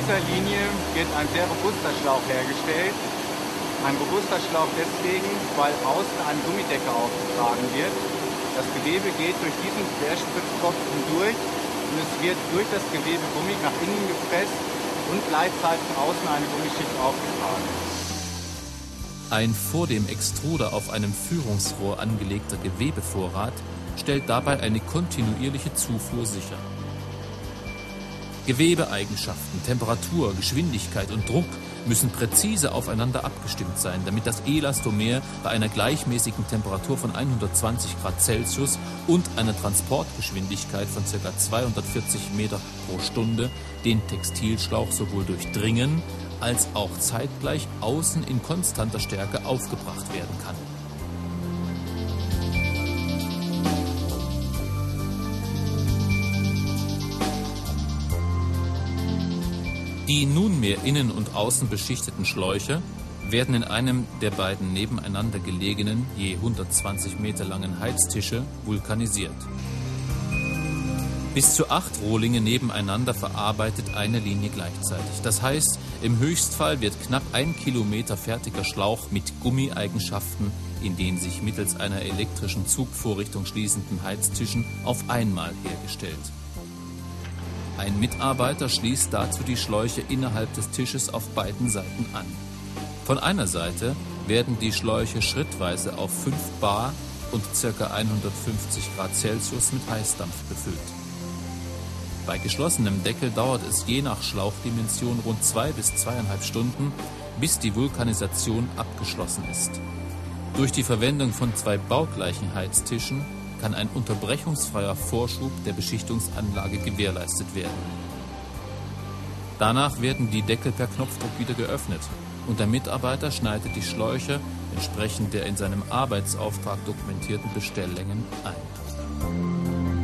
dieser Linie wird ein sehr robuster Schlauch hergestellt. Ein robuster Schlauch deswegen, weil außen ein Gummideckel aufgetragen wird. Das Gewebe geht durch diesen Querspritzkopf hindurch und es wird durch das Gewebe Gummi nach innen gepresst und gleichzeitig außen eine Gummischicht aufgetragen. Ein vor dem Extruder auf einem Führungsrohr angelegter Gewebevorrat stellt dabei eine kontinuierliche Zufuhr sicher. Gewebeeigenschaften, Temperatur, Geschwindigkeit und Druck müssen präzise aufeinander abgestimmt sein, damit das Elastomer bei einer gleichmäßigen Temperatur von 120 Grad Celsius und einer Transportgeschwindigkeit von ca. 240 Meter pro Stunde den Textilschlauch sowohl durchdringen als auch zeitgleich außen in konstanter Stärke aufgebracht werden kann. Die nunmehr innen und außen beschichteten Schläuche werden in einem der beiden nebeneinander gelegenen, je 120 Meter langen Heiztische vulkanisiert. Bis zu 8 Rohlinge nebeneinander verarbeitet eine Linie gleichzeitig. Das heißt, im Höchstfall wird knapp 1 Kilometer fertiger Schlauch mit Gummieigenschaften in den sich mittels einer elektrischen Zugvorrichtung schließenden Heiztischen auf einmal hergestellt. Ein Mitarbeiter schließt dazu die Schläuche innerhalb des Tisches auf beiden Seiten an. Von einer Seite werden die Schläuche schrittweise auf 5 Bar und ca. 150 Grad Celsius mit Heißdampf befüllt. Bei geschlossenem Deckel dauert es je nach Schlauchdimension rund 2 bis 2,5 Stunden, bis die Vulkanisation abgeschlossen ist. Durch die Verwendung von 2 baugleichen Heiztischen kann ein unterbrechungsfreier Vorschub der Beschichtungsanlage gewährleistet werden. Danach werden die Deckel per Knopfdruck wieder geöffnet und der Mitarbeiter schneidet die Schläuche entsprechend der in seinem Arbeitsauftrag dokumentierten Bestelllängen ein.